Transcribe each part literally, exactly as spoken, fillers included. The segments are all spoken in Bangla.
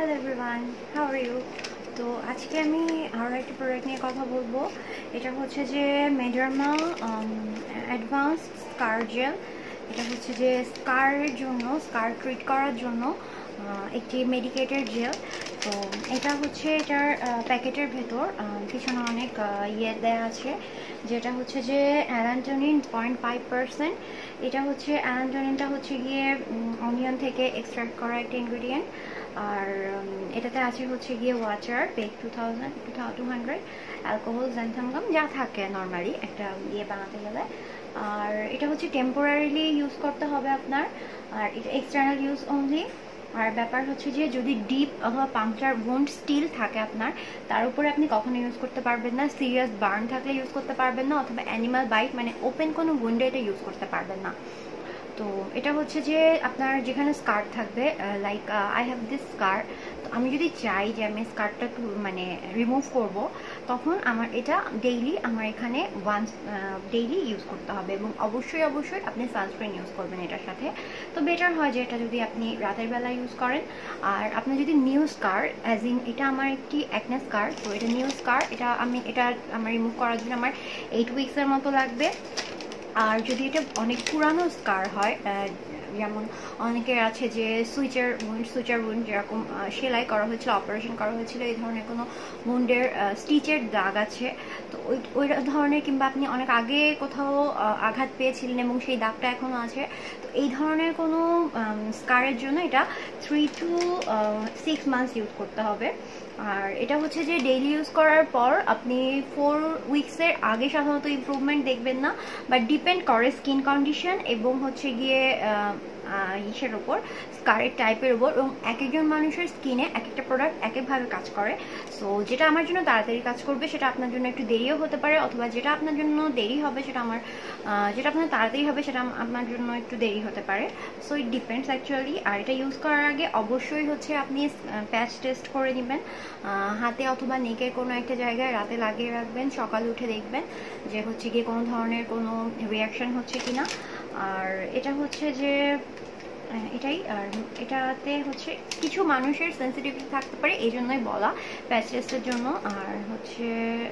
Hello everyone, how are you? তো আজকে আমি আরো একটা প্রোডাক্ট নিয়ে কথা বলবো। এটা হচ্ছে যে Mederma Advanced Scar Gel। এটা হচ্ছে যে স্কারের জন্য, স্কার ট্রিট করার জন্য একটি মেডিকেটেড জেল। তো এটা হচ্ছে এটার প্যাকেটের ভেতর পিছনে অনেক ইয়ে দেওয়া আছে, যেটা হচ্ছে যে অ্যালান্টোনিন পয়েন্ট ফাইভ পার্সেন্ট। এটা হচ্ছে অ্যালান্টোনিনটা হচ্ছে গিয়ে অনিয়ন থেকে এক্সট্রাক্ট করা একটা ইনগ্রিডিয়েন্ট। আর এটাতে আছে হচ্ছে গিয়ে water, PEG two thousand two hundred, alcohol, xanthan gum যা থাকে নর্মালি একটা ইয়ে বানাতে গেলে। আর এটা হচ্ছে টেম্পোরারিলি ইউজ করতে হবে আপনার, আর এটা এক্সটার্নাল ইউজ অনলি। আর ব্যাপার হচ্ছে যে যদি ডিপ অথবা পাংচার ওন্ড স্টিল থাকে আপনার, তার উপরে আপনি কখনো ইউজ করতে পারবেন না। সিরিয়াস বার্ন থাকলে ইউজ করতে পারবেন না, অথবা অ্যানিমাল বাইট মানে ওপেন কোনো উইন্ডো এটা ইউজ করতে পারবেন না। তো এটা হচ্ছে যে আপনার যেখানে স্কার থাকবে, like I have this scar, তো আমি যদি চাই যে আমি স্কারটা মানে রিমুভ করব, তখন আমার এটা ডেইলি আমার এখানে ওয়ান্স ডেইলি ইউজ করতে হবে। এবং অবশ্যই অবশ্যই আপনি সানস্ক্রিন ইউজ করবেন এটার সাথে। তো বেটার হয় যে এটা যদি আপনি রাতের বেলা ইউজ করেন। আর আপনি যদি নিউ স্কার, অ্যাজ ইন এটা আমার একটি অ্যাকনে স্কার, তো এটা নিউ স্কার, এটা আমি এটা আমার রিমুভ করার জন্য আমার এইট উইক্সের মতো লাগবে। আর যদি এটা অনেক পুরানো স্কার হয়, যেমন অনেকের আছে যে সুইচার উইন্ড, সুইচার উইন্ড যেরকম সেলাই করা হয়েছিল, অপারেশন করা হয়েছিল, এই ধরনের কোনো উইন্ডের স্টিচের দাগ আছে, তো ওই ওই ধরনের, কিংবা আপনি অনেক আগে কোথাও আঘাত পেয়েছিলেন এবং সেই দাগটা এখনও আছে, তো এই ধরনের কোনো স্কারের জন্য এটা three to six months use করতে হবে। আর এটা হচ্ছে যে ডেইলি ইউজ করার পর আপনি ফোর উইক্সের আগে সাধারণত ইমপ্রুভমেন্ট দেখবেন না, বাট ডিপেন্ড করে স্কিন কন্ডিশন এবং হচ্ছে গিয়ে ইসের ওপর, স্কারের টাইপের ওপর, এবং এক একজন মানুষের স্কিনে এক একটা প্রোডাক্ট এক একভাবে কাজ করে। সো যেটা আমার জন্য তাড়াতাড়ি কাজ করবে সেটা আপনার জন্য একটু দেরিও হতে পারে, অথবা যেটা আপনার জন্য দেরি হবে সেটা আমার যেটা আপনার তাড়াতাড়ি হবে সেটা আপনার জন্য একটু দেরি হতে পারে। So it depends actually. আর এটা ইউজ করার আগে অবশ্যই হচ্ছে আপনি প্যাচ টেস্ট করে নেবেন, হাতে অথবা নেকের কোনো একটা জায়গায় রাতে লাগিয়ে রাখবেন, সকালে উঠে দেখবেন যে হচ্ছে গিয়ে কোনো ধরনের কোনো রিয়াকশান হচ্ছে কিনা। আর এটা হচ্ছে যে এটাই, আর এটাতে হচ্ছে কিছু মানুষের সেন্সিটিভিটি থাকতে পারে, এই জন্যই বলা প্যাচ টেস্টের জন্য। আর হচ্ছে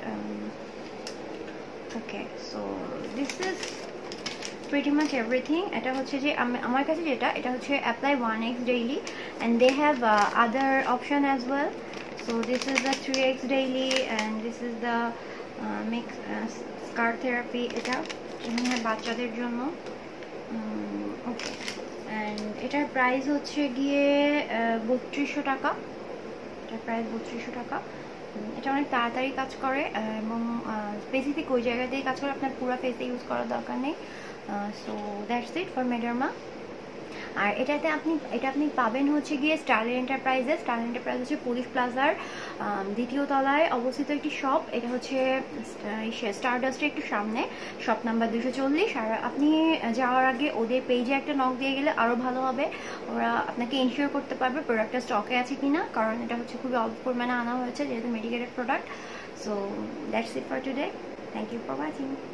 okay, so this is pretty much everything. এটা হচ্ছে যে আমার কাছে যেটা, এটা হচ্ছে apply one X daily, and they have other option as well. So this is the three X daily, and this is the mix scar therapy. এটা যেমন বাচ্চাদের জন্য। ওকে, অ্যান্ড এটার প্রাইস হচ্ছে গিয়ে বত্রিশশো টাকা। এটার প্রাইস বত্রিশশো টাকা। এটা অনেক তাড়াতাড়ি কাজ করে এবং স্পেসিফিক ওই জায়গাতেই কাজ করে, আপনার পুরো ফেসে ইউজ করার দরকার নেই। So that's it for Mederma। আর এটাতে আপনি এটা আপনি পাবেন হচ্ছে গিয়ে স্টারলিন এন্টারপ্রাইজে। স্টারলিন এন্টারপ্রাইজ হচ্ছে পুলিশ প্লাজার দ্বিতীয় তলায় অবস্থিত একটি শপ। এটা হচ্ছে স্টারডাস্টের একটু সামনে, শপ নাম্বার দুশো চল্লিশ। আর আপনি যাওয়ার আগে ওদের পেজে একটা নক দিয়ে গেলে আরও ভালো হবে, ওরা আপনাকে ইনশিওর করতে পারবে প্রোডাক্টটা স্টকে আছে কিনা, কারণ এটা হচ্ছে খুবই অল্প পরিমাণে আনা হয়েছে যেহেতু medicated product. So that's it for today, thank you for watching.